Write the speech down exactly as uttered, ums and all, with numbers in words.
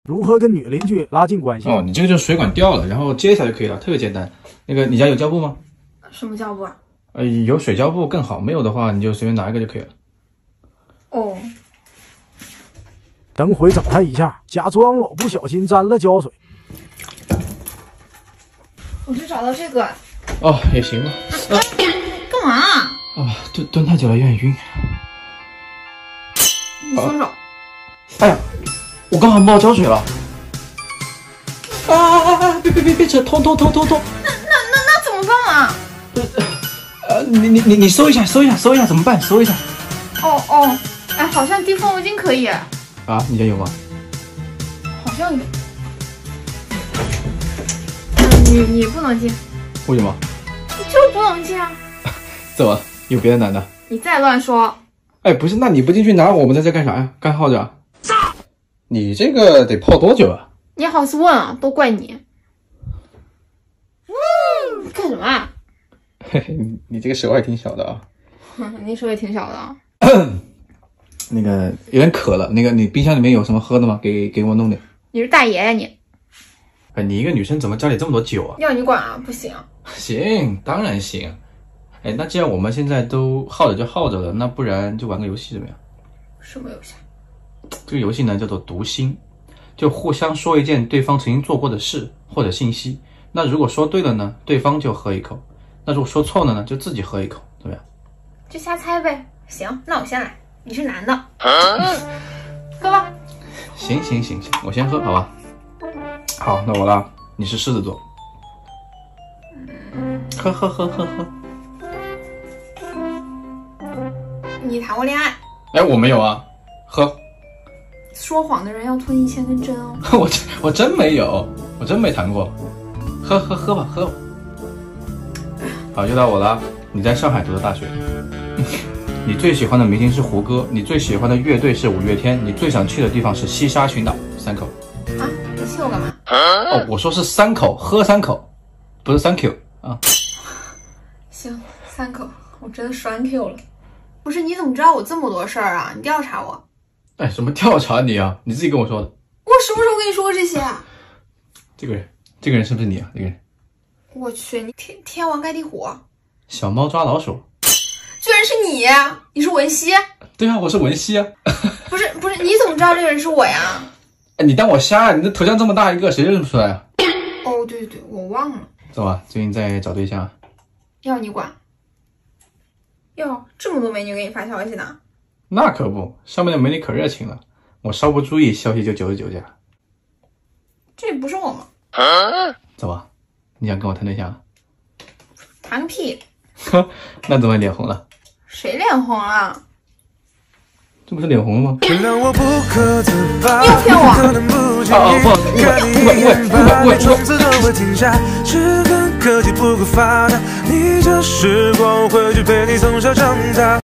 如何跟女邻居拉近关系？ 哦，你这个就是水管掉了，然后接一下就可以了，特别简单。那个，你家有胶布吗？ 什么胶布啊？ 呃，有水胶布更好，没有的话你就随便拿一个就可以了。 哦。 等会整他一下，假装我不小心沾了胶水。 我就找到这个。 哦，也行吧。呃、 干嘛？ 啊，蹲蹲太久了有点晕。 你松手。 哎呀，我刚好冒胶水了。啊啊啊！别别别别扯，痛痛痛痛痛！ 那那那那怎么办啊？ 呃，你你你你搜一下，搜一下，搜一下怎么办？搜一下。 哦哦，哎，好像滴风油精可以。啊， 你家有吗？ 好像有。嗯，你你不能进。 为什么？ 你就不能进啊！ 怎么？有别的男的？ 你再乱说。 哎，不是，那你不进去拿，我们在这干啥呀？干耗着。你这个得泡多久啊？ 你好意思问啊？都怪你。嗯，干什么啊？ 嘿嘿，你你这个手还挺小的啊。 你手也挺小的啊。 那个有点渴了，那个你冰箱里面有什么喝的吗？给给我弄点。 你是大爷呀你！ 哎，你一个女生怎么家里这么多酒啊？ 要你管啊？不行。 行，当然行。哎，那既然我们现在都耗着就耗着了，那不然就玩个游戏怎么样？ 什么游戏？ 这个游戏呢叫做读心，就互相说一件对方曾经做过的事或者信息。那如果说对了呢，对方就喝一口；那如果说错了呢，就自己喝一口，怎么样？ 就瞎猜呗。行，那我先来。你是男的，喝吧。 行行行行，我先喝，好吧？好，那我啦。你是狮子座，喝喝喝喝喝。 你谈过恋爱？ 哎，我没有啊，喝。 说谎的人要吞一千根针哦。 我我真没有，我真没谈过。喝喝喝吧，喝吧。好，又到我了。你在上海读的大学。你最喜欢的明星是胡歌，你最喜欢的乐队是五月天，你最想去的地方是西沙群岛。三口。 啊，你气我干嘛？ 哦，我说是三口，喝三口，不是 thank you 啊。 行，三口，我真的栓 Q 了。不是，你怎么知道我这么多事儿啊？你调查我？ 哎，什么调查你啊？你自己跟我说的。 我什么时候跟你说过这些啊？ 这个人，这个人是不是你啊？这个人。 我去，你天天王盖地虎， 小猫抓老鼠。 居然是你！你是文熙？ 对啊，我是文熙啊。 不是不是，你怎么知道这个人是我呀？ 哎，你当我瞎啊？你的头像这么大一个，谁认不出来啊？ 哦，对对对，我忘了。 走吧，最近在找对象。 要你管？哟，这么多美女给你发消息呢？ 那可不，上面的美女可热情了，我稍不注意，消息就九十九加。 这不是我吗？ 走吧，你想跟我谈对象？ 谈个屁！ 呵，那怎么脸红了？ 谁脸红了？ 这不是脸红了吗？ 你又骗我！ 啊啊，不，不管不管不管不管不管！ 科技不够发达，你这时光回去陪你从小长大。